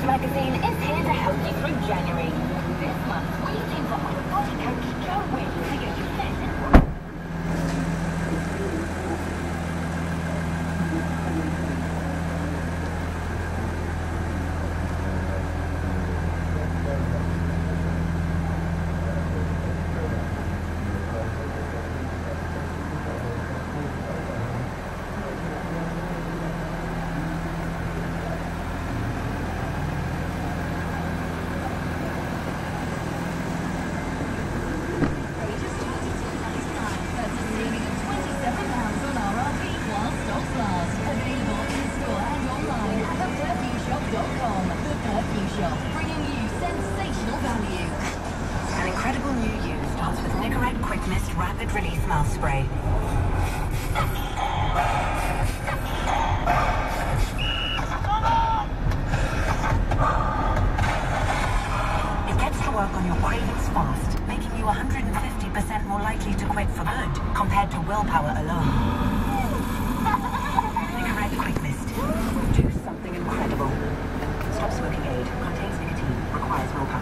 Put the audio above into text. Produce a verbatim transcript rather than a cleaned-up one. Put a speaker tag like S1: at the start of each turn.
S1: Smalls magazine is here to help you through January. This month, we teamed up with body coach Joe Wynn to get you fit. Bringing you sensational value.
S2: An incredible new use starts with Nicorette Quick Mist Rapid Release Mouth Spray. It gets to work on your cravings fast, making you one hundred fifty percent more likely to quit for good compared to willpower alone. Nicorette Quick Mist. Do something incredible. Stop Smoking Aid. Contains nicotine. Requires willpower.